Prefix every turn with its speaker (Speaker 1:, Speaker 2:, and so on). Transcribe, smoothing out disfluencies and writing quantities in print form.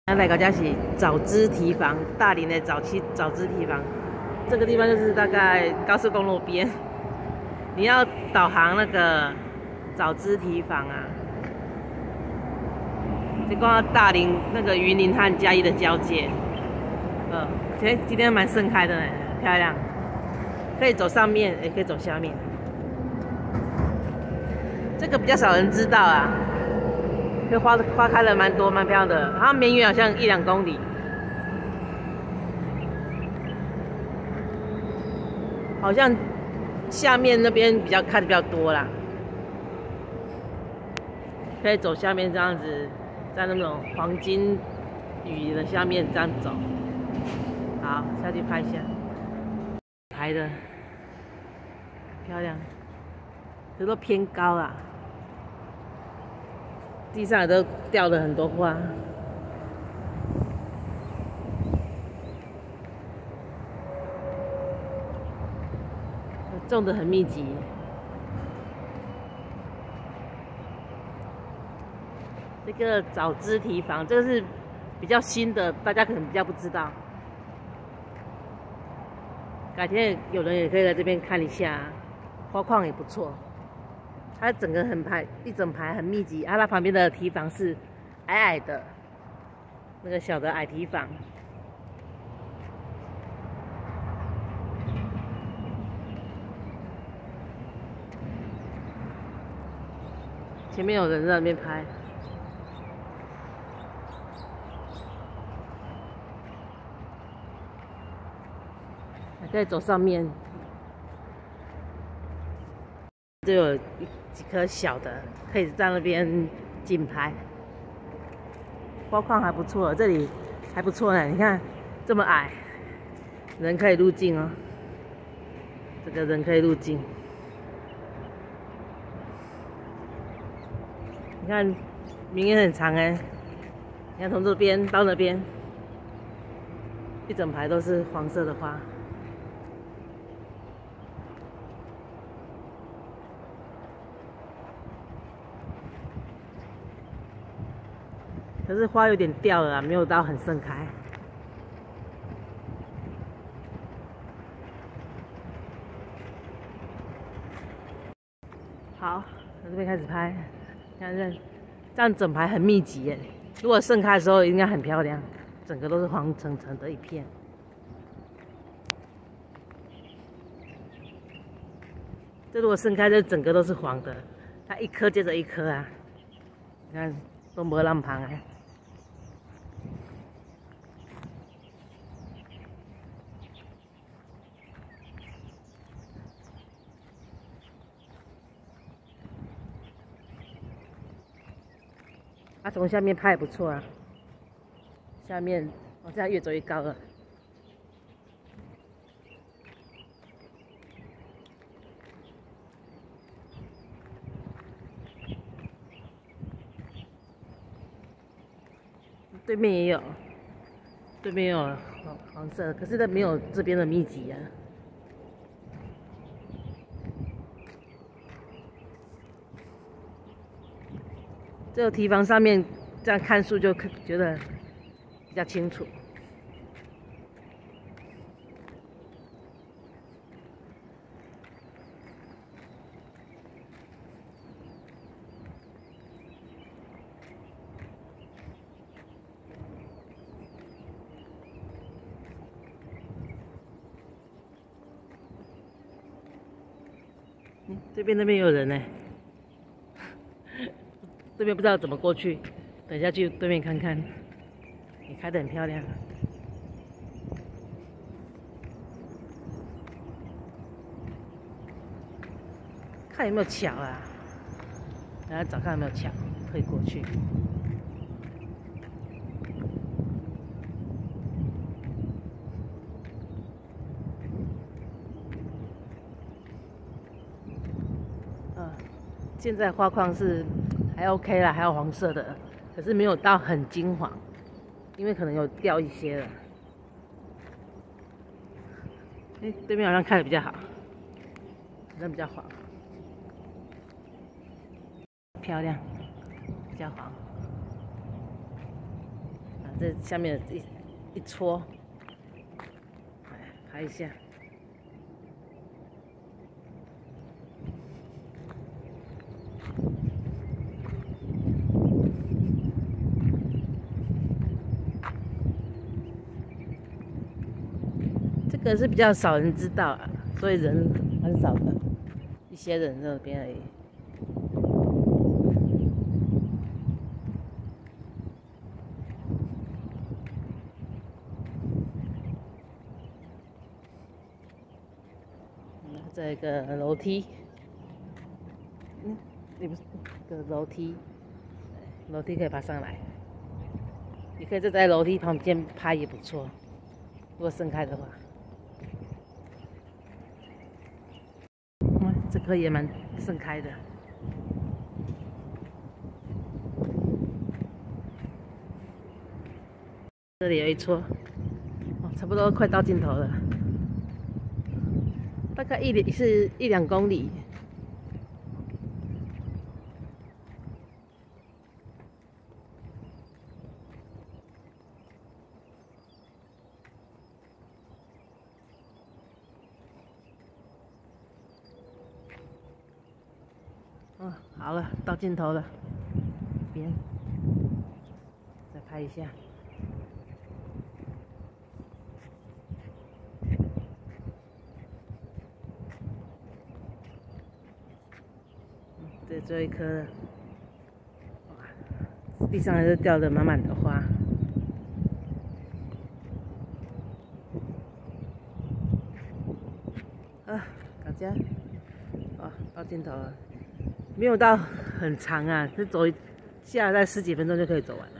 Speaker 1: 来到这是早知堤防，大林的早知堤防。这个地方就是大概高速公路边，你要导航那个早知堤防啊，就光大林那个云林和嘉义的交界。今天蛮盛开的，漂亮，可以走上面，也可以走下面。这个比较少人知道啊。 这花开了蛮多，蛮漂亮的。它绵延好像1-2公里，好像下面那边比较开的比较多啦。可以走下面这样子，在那种黄金雨的下面这样走。好，下去拍一下，拍的漂亮，这都偏高啊。 地上也都掉了很多花，种得很密集。这个早知堤防，这个是比较新的，大家可能比较不知道。改天有人也可以来这边看一下，花况也不错。 它整个一整排很密集，它旁边的堤防是矮矮的，那个小的矮堤防。前面有人在那边拍，还可以走上面。 就有几棵小的，可以在那边竞拍，花况还不错，这里还不错呢。你看这么矮，人可以入境哦。这个人可以入境。你看绵延很长哎，你看从这边到那边，一整排都是黄色的花。 可是花有点掉了，没有到很盛开。好，从这边开始拍，看这样整排很密集耶。如果盛开的时候应该很漂亮，整个都是黄澄澄的一片。这如果盛开，这整个都是黄的，它一颗接着一颗啊，你看都没浪旁哎。 从下面拍也不错啊，下面往下越走越高了。对面也有，对面也有黄色，可是它没有这边的密集啊。 这个堤防上面这样看树就觉得比较清楚。这边那边有人呢。 这边不知道怎么过去，等一下去对面看看。也开得很漂亮，看有没有桥啊？等下找看有没有桥可以过去。现在花况是。 还 OK 啦，还有黄色的，可是没有到很金黄，因为可能有掉一些了。对面好像开的比较好，好像比较黄，漂亮，比较黄。 这下面一撮，来拍一下。这个是比较少人知道啊，所以人很少的，一些人在那边而已。这个楼梯，你不是个楼梯，楼梯可以爬上来。你可以站在楼梯旁边拍也不错，如果盛开的话。这棵也蛮盛开的。这里有一撮，差不多快到尽头了，大概一两公里。好了，到尽头了，边再拍一下。这最后一颗了，哇，地上还是掉的满满的花。大家，到尽头了。没有到很长啊，就走一下，在10几分钟就可以走完了。